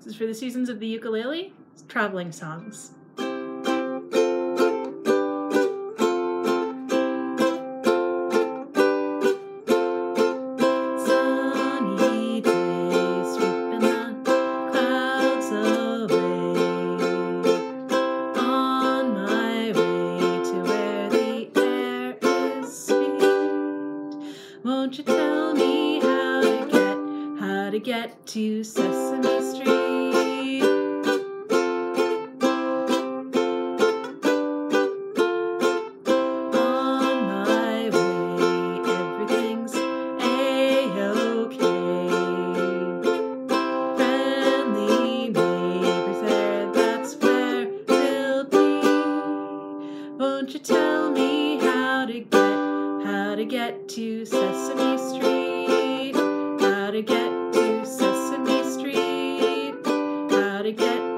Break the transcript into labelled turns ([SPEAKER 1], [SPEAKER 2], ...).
[SPEAKER 1] This is for the seasons of the ukulele, traveling songs. Sunny day, sweeping the clouds away. On my way to where the air is sweet. Won't you tell me how to get to Sesame Street? On my way, everything's A-OK. Friendly neighbors there, that's where we'll be. Won't you tell me how to get to Sesame Street? How to get to Sesame Street? How to get